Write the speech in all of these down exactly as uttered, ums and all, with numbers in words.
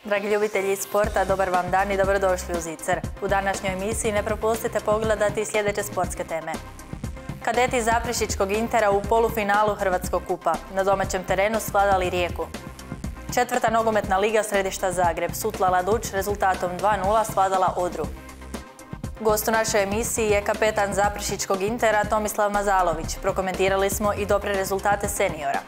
Dragi ljubitelji sporta, dobar vam dan i dobrodošli u Zicer. U današnjoj emisiji ne propustite pogledati sljedeće sportske teme. Kadeti Zaprešićkog Intera u polufinalu Hrvatskog kupa. Na domaćem terenu svladali Rijeku. Četvrta nogometna liga središta Zagreb. Sutlala Duč rezultatom dva nula svladala Odru. Gost u našoj emisiji je kapetan Zaprešićkog Intera Tomislav Mazalović. Prokomentirali smo i dobre rezultate seniora.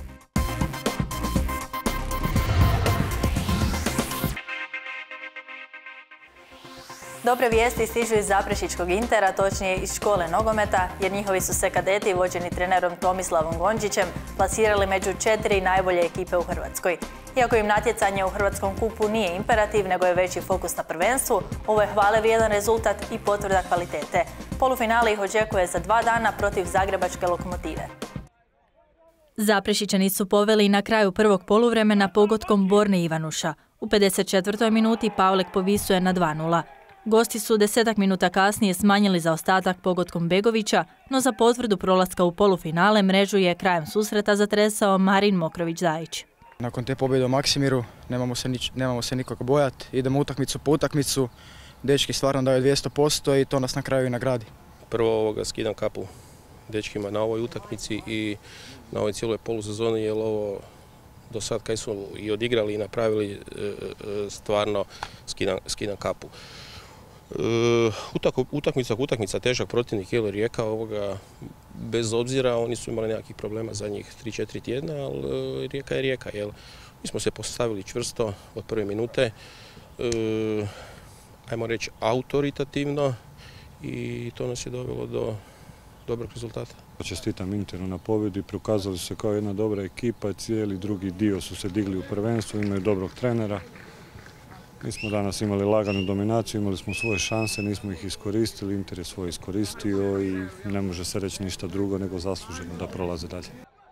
Dobre vijesti stižu iz Zaprešićkog Intera, točnije iz škole nogometa, jer njihovi su se kadeti, vođeni trenerom Tomislavom Gondžićem, plasirali među četiri najbolje ekipe u Hrvatskoj. Iako im natjecanje u Hrvatskom kupu nije imperativ, nego je veći fokus na prvenstvu, ovo je hvale vrijedan rezultat i potvrda kvalitete. Polufinale ih očekuje za dva dana protiv Zagrebačke Lokomotive. Zaprešićani su poveli na kraju prvog poluvremena pogodkom Borne Ivanuša. U pedeset četvrtoj minuti Pavlek povisuje na dva nula. Gosti su desetak minuta kasnije smanjili zaostatak pogodkom Begovića, no za potvrdu prolaska u polufinale mrežu je krajem susreta zatresao Marin Mokrović-Zajić. Nakon te pobjede u Maksimiru nemamo se, nič, nemamo se nikoga bojati, idemo utakmicu po utakmicu, dečki stvarno daju dvjesto posto i to nas na kraju i nagradi. Prvo ovoga skidam kapu dečkima na ovoj utakmici i na ovoj cijeloj polusezoni, jer ovo do sad kaj su i odigrali i napravili, stvarno skidam, skidam kapu. Utakmica, utakmica, težak protivnik je Rijeka, ovoga, bez obzira, oni su imali nekakvih problema za njih tri četiri tjedna, ali Rijeka je Rijeka. Jel? Mi smo se postavili čvrsto od prve minute, e, ajmo reći autoritativno, i to nas je dovelo do dobrog rezultata. Čestitam Interu na pobjedi, prokazali su se kao jedna dobra ekipa, cijeli drugi dio su se digli u prvenstvu, imaju dobrog trenera. Mi smo danas imali laganu dominaciju, imali smo svoje šanse, nismo ih iskoristili, Inter je svoje iskoristio i ne može se reći ništa drugo nego zasluženo da prolaze dalje.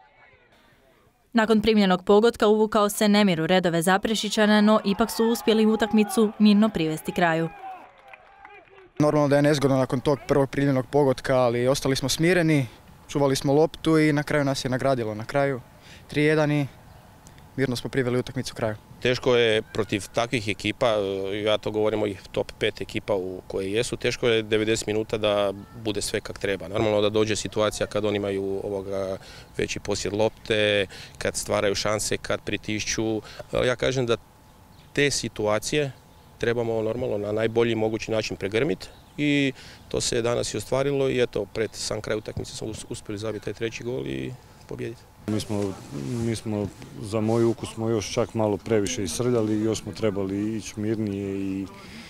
Nakon primljenog pogotka uvukao se nemir u redove Zaprešićana, no ipak su uspjeli utakmicu mirno privesti kraju. Normalno da je nezgodno nakon tog prvog primljenog pogotka, ali ostali smo smireni, čuvali smo loptu i na kraju nas je nagradilo. Na kraju tri jedan i mirno smo priveli utakmicu kraju. Teško je protiv takvih ekipa, ja to govorim o ih top pet ekipa u koje jesu, teško je devedeset minuta da bude sve kak treba. Normalno da dođe situacija kad oni imaju ovoga veći posjed lopte, kad stvaraju šanse, kad pritišću. Ja kažem da te situacije trebamo normalno na najbolji mogući način pregrmiti i to se danas i ostvarilo i eto, pred sam kraj utakmice smo uspjeli zabiti taj treći gol i pobijediti. Mi smo, mi smo, za moj ukus smo još čak malo previše isrljali i još smo trebali ići mirnije i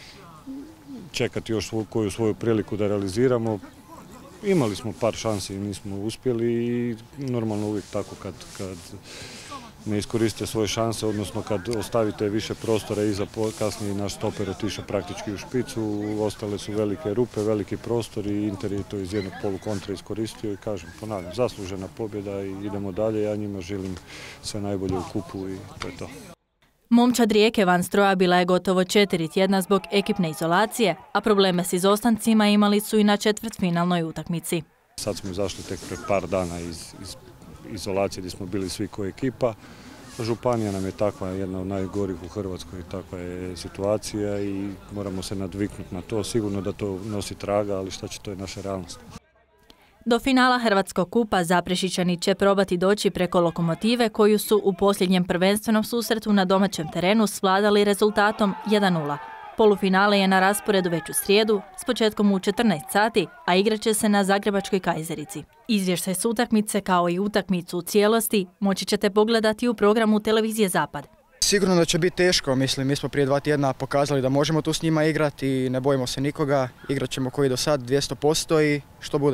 čekati još svoju, koju svoju priliku da realiziramo. Imali smo par šansi i nismo uspjeli i normalno uvijek tako kad, kad ne iskoristite svoje šanse, odnosno kad ostavite više prostora iza, kasnije naš stoper otišao praktički u špicu, ostale su velike rupe, veliki prostor i Inter je to iz jednog polukontra iskoristio i kažem, ponavljam, zaslužena pobjeda i idemo dalje, ja njima želim sve najbolje u kupu i to je to. Momčad Rijeke van stroja bila je gotovo četiri tjedna zbog ekipne izolacije, a probleme s izostancima imali su i na četvrtfinalnoj utakmici. Sad smo izašli tek pred par dana iz, iz izolacije gdje smo bili svi ko ekipa. Županija nam je takva, jedna od najgorih u Hrvatskoj, takva je situacija i moramo se nadviknuti na to. Sigurno da to nosi traga, ali šta će, to je naša realnost. Do finala Hrvatskog kupa Zaprešićani će probati doći preko Lokomotive, koju su u posljednjem prvenstvenom susretu na domaćem terenu svladali rezultatom jedan nula. Polufinale je na rasporedu već u srijedu, s početkom u četrnaest sati, a igrat će se na Zagrebačkoj Kajzerici. Izvještaj s utakmice kao i utakmicu u cijelosti moći ćete pogledati u programu televizije Zapad. Sigurno da će biti teško, mislim, mi smo prije dva tjedna pokazali da možemo tu s njima igrati i ne bojimo se nikoga, igrat ćemo koji do sad dvjesto posto i što bude.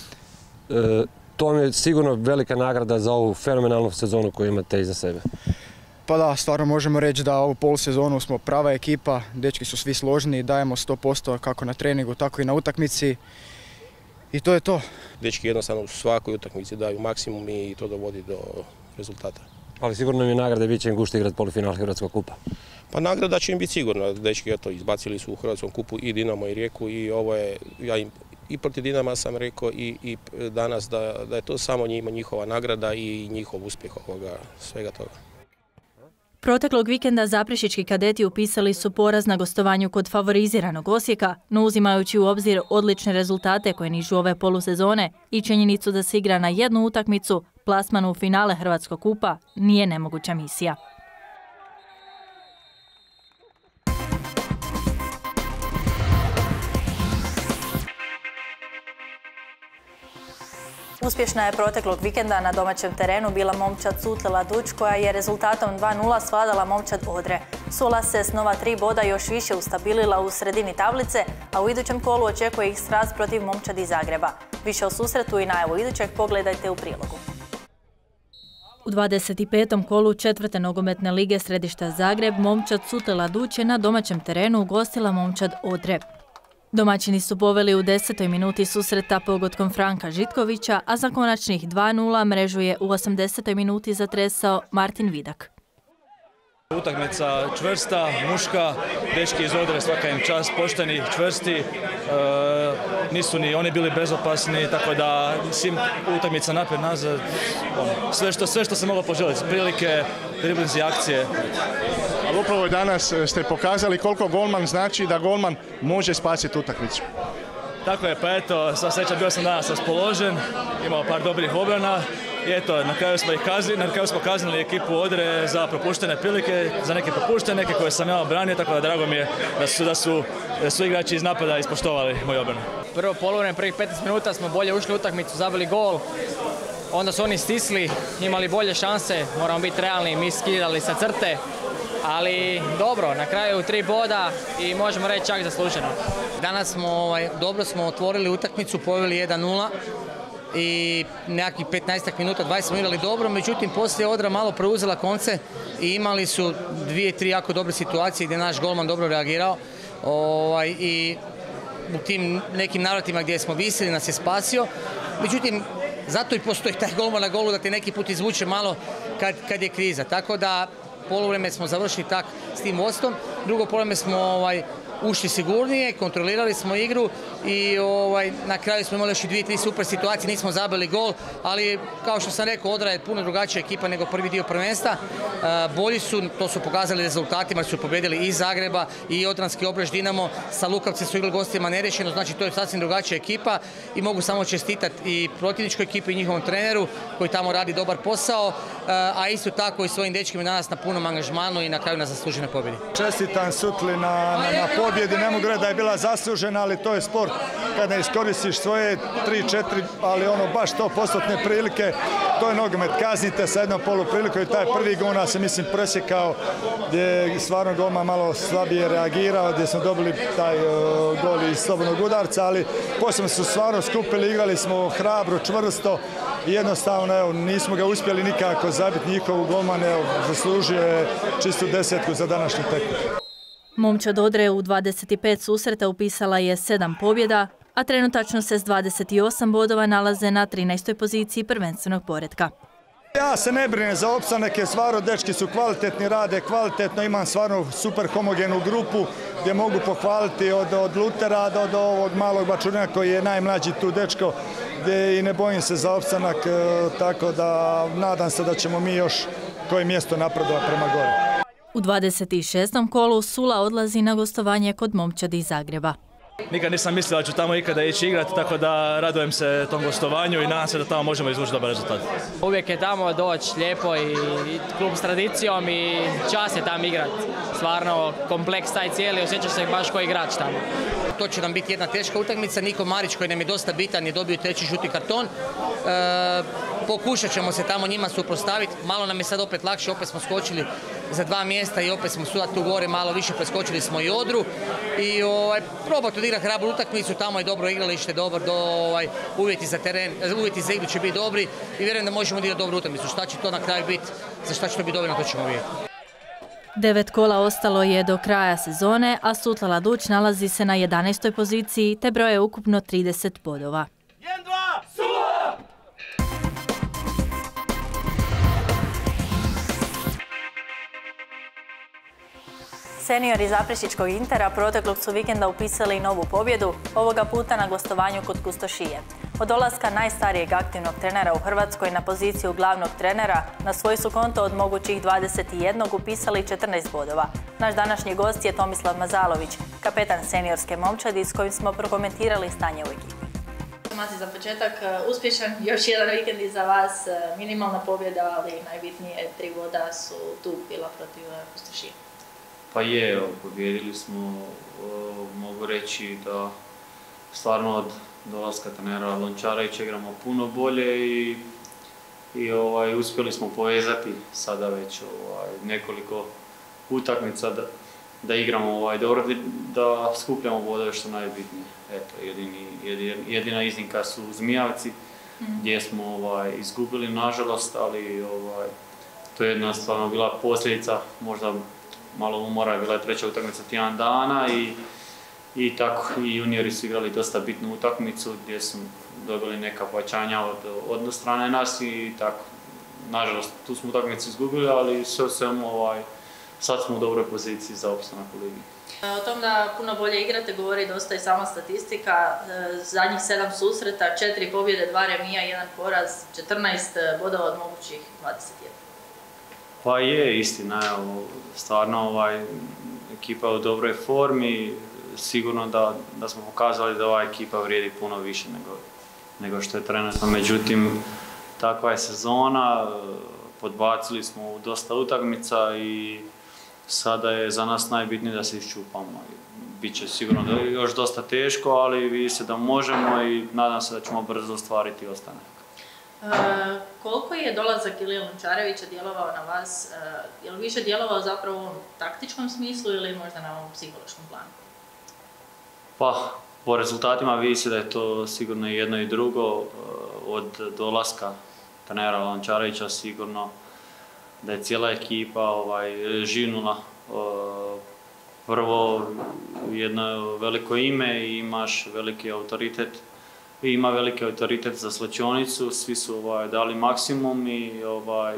E, to je sigurno velika nagrada za ovu fenomenalnu sezonu koju imate iza sebe. Pa da, stvarno možemo reći da ovu polusezonu smo prava ekipa, dečki su svi složni, dajemo sto posto kako na treningu, tako i na utakmici i to je to. Dečki jednostavno u svakoj utakmici daju maksimum i to dovodi do rezultata. Ali sigurno mi je nagrada, bit će im gušti igrati polufinal Hrvatskog kupa. Pa nagrada će im biti sigurno, dečki eto, izbacili su u Hrvatskom kupu i Dinamo i Rijeku i ovo je, ja im i protiv Dinama sam rekao i, i danas da, da je to samo njima njihova nagrada i njihov uspjeh ovoga, svega toga. Proteklog vikenda zaprešički kadeti upisali su poraz na gostovanju kod favoriziranog Osijeka, no uzimajući u obzir odlične rezultate koje nižu ove polusezone i činjenicu da se igra na jednu utakmicu, plasman u finale Hrvatskog kupa nije nemoguća misija. Uspješna je proteklog vikenda na domaćem terenu bila momčad Sutle Laduć koja je rezultatom dva nula svladala momčad Odre. Sula se s nova tri boda još više ustabilila u sredini tablice, a u idućem kolu očekuje ih sraz protiv momčadi Zagreba. Više o susretu i najavu idućeg pogledajte u prilogu. U dvadeset petom kolu četvrte nogometne lige središta Zagreb momčad Sutle Laduć je na domaćem terenu ugostila momčad Odre. Domaćini su poveli u desetoj minuti susreta pogodkom Franka Žitkovića, a za konačnih dva nula mrežu je u osamdesetoj minuti zatresao Martin Vidak. Utakmica čvrsta, muška, dečki iz Odre, svaka im čast, pošteni, čvrsti, e, nisu ni oni bili bezopasni, tako da svim utakmica naprijed nazad, sve što, sve što se moglo poželiti, prilike, driblinzi, akcije. Ali upravo danas ste pokazali koliko golman znači da golman može spasiti utakmicu. Tako je, pa eto, sva sreća, bio sam danas raspoložen, imao par dobrih obrana i eto, na kraju smo ih kaznili, na kraju smo kaznili ekipu Odre za propuštene prilike, za neke propuštene, neke koje sam ja obranio, tako da drago mi je da su, da su, da su igrači iz napada ispoštovali moj obranu. Prvo poluvreme, prvih petnaest minuta smo bolje ušli u utakmicu, zabili gol, onda su oni stisli, imali bolje šanse, moramo biti realni, mi skidali sa crte. Ali dobro, na kraju tri boda i možemo reći čak zasluženo. Danas smo, ovaj, dobro smo otvorili utakmicu, poveli jedan nula i nekakvih petnaestak minuta, dvadeset smo igrali dobro, međutim poslije Odra malo preuzela konce i imali su dvije, tri jako dobre situacije gdje je naš golman dobro reagirao ovaj, i u tim nekim navratima gdje smo visili nas je spasio. Međutim, zato i postoji taj golman na golu da te neki put izvuče malo kad, kad je kriza. Tako da poluvreme smo završili tak s tim vodstvom, drugo poluvreme smo ovaj, ušli sigurnije, kontrolirali smo igru i ovaj, na kraju smo imali još i dvije, tri super situacije, nismo zabili gol, ali kao što sam rekao, Odra je puno drugačija ekipa nego prvi dio prvenstva. E, bolji su, to su pokazali rezultatima, su pobjedili i Zagreba i Odranski Obrež Dinamo, sa Lukavci su igrali gostima nerešeno, znači to je sasvim drugačija ekipa i mogu samo čestitati i protivničkoj ekipi i njihovom treneru koji tamo radi dobar posao, e, a isto tako i svojim dečkima danas na punom angažmanu i na kraju na zaslužene pobjedi. Čestitam Sutli na, na, na pobjedi, ne mogu reći da je bila zaslužena, ali to je sport kada iskoristiš svoje tri četiri, ali ono baš sto postotne prilike, to je nogomet, kaznite sa jednom poluprilikom i taj prvi gol nas se mislim presjekao gdje je stvarno golman malo slabije reagirao, gdje smo dobili taj uh, gol iz slobodnog udarca, ali poslije su stvarno skupili, igrali smo hrabro, čvrsto i jednostavno evo, nismo ga uspjeli nikako zabiti njihovu golman, evo, zaslužio je čistu desetku za današnju tekmu. Momčad Odre u dvadeset pet susreta upisala je sedam pobjeda, a trenutačno se s dvadeset osam bodova nalaze na trinaestoj poziciji prvenstvenog poretka. Ja se ne brinem za opstanak jer stvarno dečki su kvalitetni, rade kvalitetno, imam stvarno super homogenu grupu gdje mogu pohvaliti od, od Lutera do, do ovog malog Bačurina koji je najmlađi tu dečko gdje i ne bojim se za opstanak, tako da nadam se da ćemo mi još koje mjesto napredovati prema gore. U dvadeset šestom kolu Sula odlazi na gostovanje kod momčadi iz Zagreba. Nikad nisam mislio da ću tamo ikada ići igrati, tako da radujem se tom gostovanju i nadam se da tamo možemo izvući dobar rezultat. Uvijek je tamo doći lijepo i, i klub s tradicijom i čas je tamo igrati. Stvarno kompleks taj cijeli, osjećaš se baš kao igrač tamo. To će nam biti jedna teška utakmica. Niko Marić koji nam je dosta bitan je dobio treći žuti karton. E, pokušat ćemo se tamo njima suprotstaviti. Malo nam je sad opet lakše, opet smo skočili za dva mjesta i opet smo suda tu gore malo više preskočili smo i Odru. I ovaj, probati odigrati hrabru utakmicu, tamo je dobro igralište, dobar do, ovaj, uvjeti za teren, uvjeti za igru će biti dobri i vjerujem da možemo odigrati dobru utakmicu. Šta će to na kraju biti, za šta će to biti dobro, to ćemo vidjeti. Devet kola ostalo je do kraja sezone, a Sutla Laduć nalazi se na jedanaestoj poziciji te broje ukupno trideset bodova. Seniori zaprešičkog Intera proteklog su vikenda upisali novu pobjedu, ovoga puta na gostovanju kod Kustošije. Od dolaska najstarijeg aktivnog trenera u Hrvatskoj na poziciju glavnog trenera, na svoj su konto od mogućih dvadeset jedan upisali četrnaest bodova. Naš današnji gost je Tomislav Mazalović, kapetan seniorske momčadi s kojim smo prokomentirali stanje u ekipi. Tomaci, za početak uspješan još jedan vikend iza vas, minimalna pobjeda, ali najbitnije tri boda su tu bila protiv Pustošina. Pa je, pobjedili smo, mogu reći da stvarno od dolaska trenera Lončarevića igramo puno bolje i, i ovaj, uspjeli smo povezati sada već ovaj, nekoliko utakmica da, da igramo ovaj, dobro, da skupljamo bodove što najbitnije. Eto, jedini, jedina, jedina iznimka su Zmijavci, mm. gdje smo ovaj, izgubili nažalost, ali ovaj, to je jedna stvarno bila posljedica, možda malo umora, bila je treća utakmica tjedan dana i I tako, i juniori su igrali dosta bitnu utakmicu gdje su dobili neka pojačanja od, od strane nas i tako. Nažalost, tu smo utakmicu izgubili, ali sve u svemu ovaj, sad smo u dobroj poziciji za opstanak u ligi. O tom da puno bolje igrate govori dosta i sama statistika. Zadnjih sedam susreta, četiri pobjede, dva remija, jedan poraz, četrnaest bodova od mogućih dvadeset jedan. Pa je, istina, evo, stvarno ovaj, ekipa je u dobroj formi. Sigurno da, da smo pokazali da ova ekipa vrijedi puno više nego, nego što je trenutno. Međutim, takva je sezona, podbacili smo u dosta utakmica i sada je za nas najbitnije da se iščupamo. Biće sigurno da je još dosta teško, ali vidi se da možemo i nadam se da ćemo brzo ostvariti ostanak. E, koliko je dolazak Ilije Lončarevića djelovao na vas? E, je li više djelovao zapravo u ovom taktičkom smislu ili možda na ovom psihološkom planu? Pa, po rezultatima vidi se da je to sigurno i jedno i drugo. Od dolaska trenera Lončarevića sigurno da je cijela ekipa ovaj, živnula. Prvo jedno veliko ime i imaš veliki autoritet. I ima veliki autoritet za slačionicu, svi su ovaj, dali maksimum i, ovaj,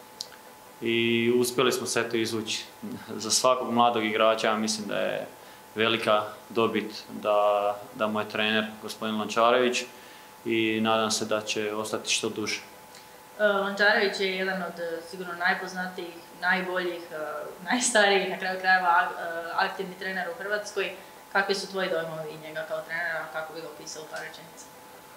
i uspjeli smo sve to izvući. Za svakog mladog igrača ja mislim da je velika dobit da, da mu je trener gospodin Lončarević i nadam se da će ostati što duže. Lončarević je jedan od sigurno najpoznatijih, najboljih, najstarijih, na kraju krajeva aktivni trener u Hrvatskoj. Kakvi su tvoji dojmovi njega kao trenera, kako bi ga opisao u par rečenica?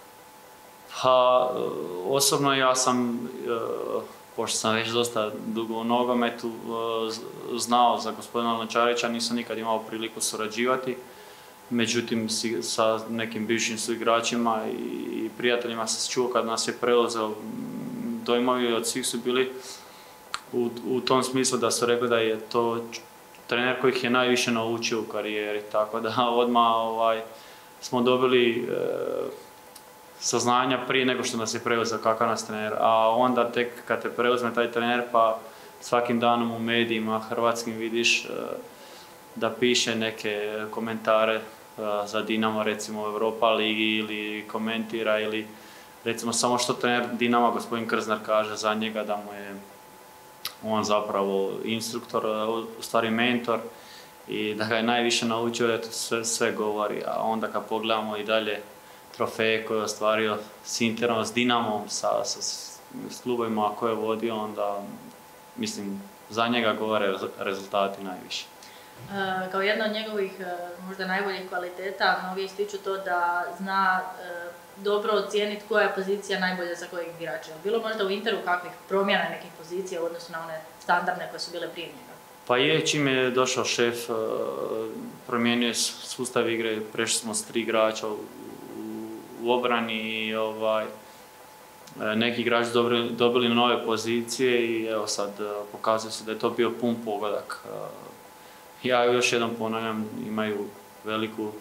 Pa, osobno ja sam, pošto sam već dosta dugo u nogometu, znao za gospodina Lončarevića, nisam nikad imao priliku surađivati. Međutim, sa nekim bivšim suigračima i prijateljima sam čuo kad nas je preuzeo, dojmovi od svih su bili u, u tom smislu da su rekli da je to trener koji ih je najviše naučio u karijeri. Tako da odmah ovaj, smo dobili e, saznanja prije nego što nas je preuzeo kakav nas trener, a onda tek kad te preuzme taj trener pa svakim danom u medijima hrvatskim vidiš uh, da piše neke komentare uh, za Dinamo recimo u Europa ligi ili komentira ili recimo samo što trener Dinama gospodin Krznar kaže za njega da mu je on zapravo instruktor, u stvari mentor i da ga je najviše naučio da to sve, sve govori, a onda kad pogledamo i dalje trofeje koje je ostvario s Interom, s Dinamom, sa, sa s klubovima koje je vodio, onda mislim za njega govore rezultati najviše. E, kao jedna od njegovih možda najboljih kvaliteta, mnogi ističu to da zna e, dobro ocijeniti koja je pozicija najbolja za kojeg igrača. Bilo možda u Interu kakvih promjena nekih pozicija u odnosu na one standardne koje su bile prije njega? Pa je, čim je došao šef, promijenio je sustav igre, prešli smo s tri igrača u, u obrani i ovaj, neki igrači dobili, dobili nove pozicije i evo sad pokazuje se da je to bio pun pogodak. Ja još jednom ponavljam, imaju veliku,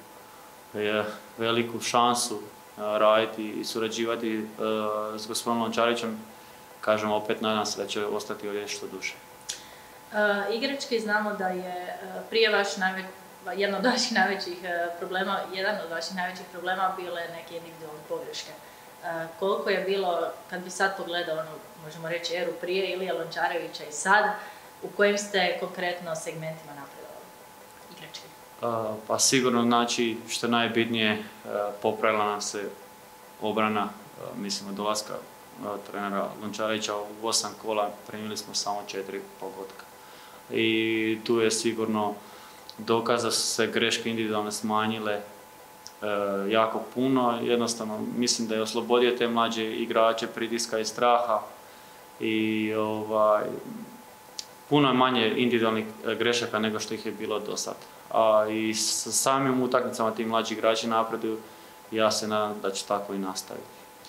veliku šansu raditi i surađivati s gospodinom Lončarevićem. Kažem, opet nadam se da će ostati ovdje što duže. E, igrački znamo da je prije vaš najveć, jedno od vaših najvećih problema, jedan od vaših najvećih problema bile neke individualne pogreške. E, koliko je bilo, kad bi sad pogledao, ono, možemo reći, eru prije Ilije Lončarevića i sad, u kojim ste konkretno segmentima napredovali igrački? A, pa sigurno, znači, što je najbitnije, popravila nam se obrana, mislim od dolaska trenera Lončarića u osam kola primili smo samo četiri pogotka. I tu je sigurno dokaz da su se greške individualne smanjile e, jako puno. Jednostavno mislim da je oslobodio te mlađe igrače pritiska i straha i ovaj, puno je manje individualnih grešaka nego što ih je bilo do sad. A i sa samim utakmicama ti mlađi igrači napreduju, ja se nadam da će tako i nastaviti.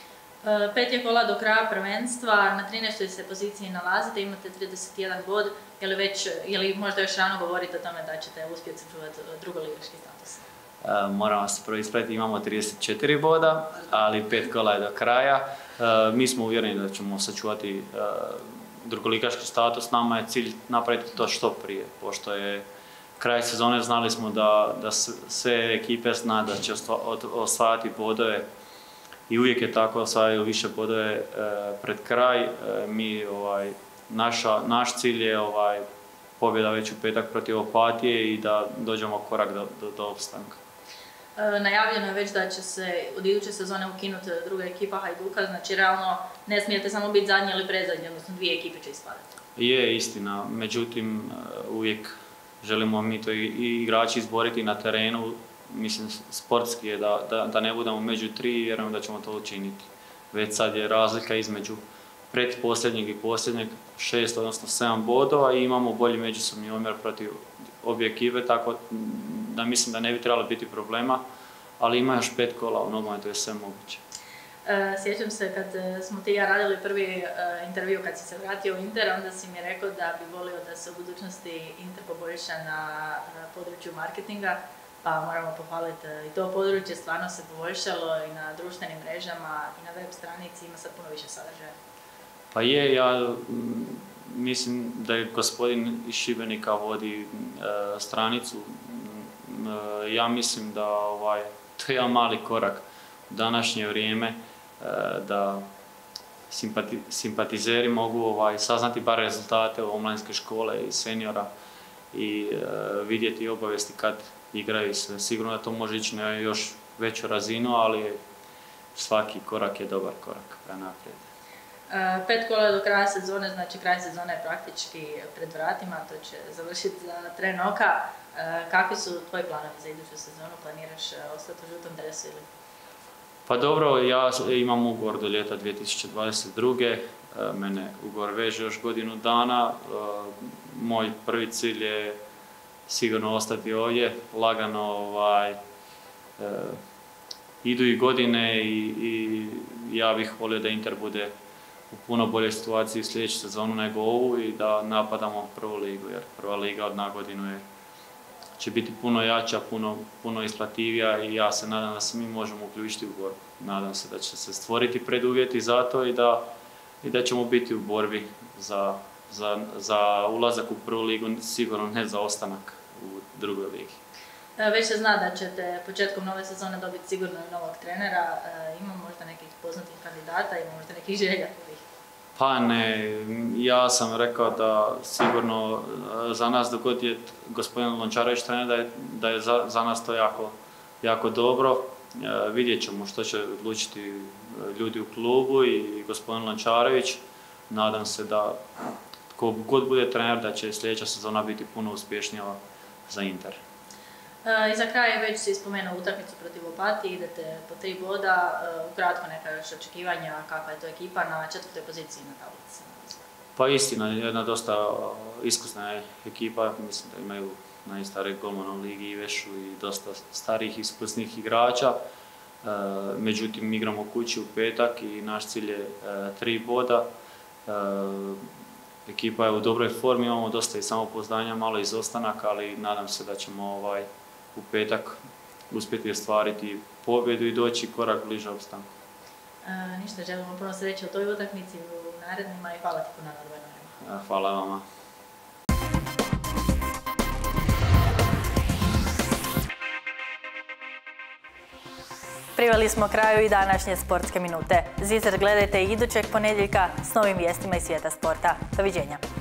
Pet je kola do kraja prvenstva, na trinaestoj se poziciji nalazite, imate trideset jedan bod, je li, već, je li možda još rano govoriti o tome da ćete uspjeti sačuvati drugoligaški status? E, moram vas prvo ispraviti, imamo trideset četiri boda, ali pet kola je do kraja. E, mi smo uvjereni da ćemo sačuvati e, drugoligaški status, nama je cilj napraviti to što prije, pošto je kraj sezone, znali smo da, da sve ekipe zna da će osvajati bodove i uvijek je tako, osvajaju više bodove e, pred kraj. E, mi, ovaj, naša, naš cilj je ovaj, pobjeda već u petak protiv Opatije i da dođemo korak do, do, do opstanka. E, najavljeno je već da će se od iduće sezone ukinuti druga ekipa Hajduka, znači realno ne smijete samo biti zadnji ili predzadnji, odnosno dvije ekipe će ispadati. Je istina, međutim uvijek želimo mi to i igrači izboriti na terenu. Mislim, sportski je da, da, da ne budemo među tri i vjerujem da ćemo to učiniti. Već sad je razlika između pretposljednjeg i posljednjeg šest, odnosno sedam bodova i imamo bolji međusobni omjer protiv obje ekipe, tako da mislim da ne bi trebalo biti problema, ali ima još pet kola u nogometu, je sve moguće. Sjećam se kad smo ti i ja radili prvi intervju kad si se vratio u Inter, onda si mi rekao da bi volio da se u budućnosti Inter poboljša na području marketinga, pa moramo pohvaliti i to područje, stvarno se poboljšalo i na društvenim mrežama i na web stranici, ima sad puno više sadržaja. Pa je, ja mislim da je gospodin iz Šibenika vodi e, stranicu, e, ja mislim da ovaj, to je jedan mali korak u današnje vrijeme, e, da simpati, simpatizeri mogu ovaj, saznati bar rezultate omladinske škole i seniora i e, vidjeti obavijesti kad igraju se. Sigurno da to može ići na još veću razinu, ali svaki korak je dobar korak prema naprijed. Uh, pet kola do kraja sezone, znači kraj sezone je praktički pred vratima, to će završiti za tren oka. Uh, kakvi su tvoji planovi za iduću sezonu? Planiraš uh, ostati u žutom dresu ili? Pa dobro, ja imam ugovor do ljeta dvije tisuće dvadeset druge. Uh, mene ugovor veže još godinu dana. Uh, moj prvi cilj je sigurno ostati ovdje, lagano ovaj, uh, idu i godine i, i ja bih volio da Inter bude u puno boljoj situaciji sljedeću sezonu nego ovu i da napadamo prvu ligu, jer prva liga od na godinu je, će biti puno jača, puno, puno isplativija i ja se nadam da se mi možemo uključiti u borbu. Nadam se da će se stvoriti preduvjeti za to i da, i da ćemo biti u borbi za, za, za ulazak u prvu ligu, sigurno ne za ostanak u drugoj ligi. Već se zna da ćete početkom nove sezone dobiti sigurno i novog trenera. Ima možda nekih poznatih kandidata, ima možda nekih želja? Pa ne, ja sam rekao da sigurno za nas dok god je gospodin Lončarević trener da je, da je za, za nas to jako, jako dobro. E, vidjet ćemo što će odlučiti ljudi u klubu i gospodin Lončarević. Nadam se da tko god bude trener da će sljedeća sezona biti puno uspješnija za Inter. I za kraj već si spomenuo utakmicu protiv Opatije, idete po tri boda, ukratko neka još očekivanja, kakva je to ekipa na četvrtoj poziciji na tablici? Pa istina, jedna dosta iskusna ekipa, mislim da imaju najstarijeg golmana u ligi Ivešu i dosta starih iskusnih igrača. Međutim, igramo kući u petak i naš cilj je tri boda. Ekipa je u dobroj formi, imamo dosta i samopouzdanja, malo izostanaka, ali nadam se da ćemo ovaj, u petak uspjeti ostvariti pobjedu i doći korak bliže opstanku. E, ništa, želimo puno sreće u toj utakmici u narednima i hvala ti puno na odvojenom vremenu. Hvala vama. Priveli smo kraju i današnje sportske minute. Zicer gledajte i idućeg ponedjeljka s novim vijestima iz svijeta sporta. Doviđenja.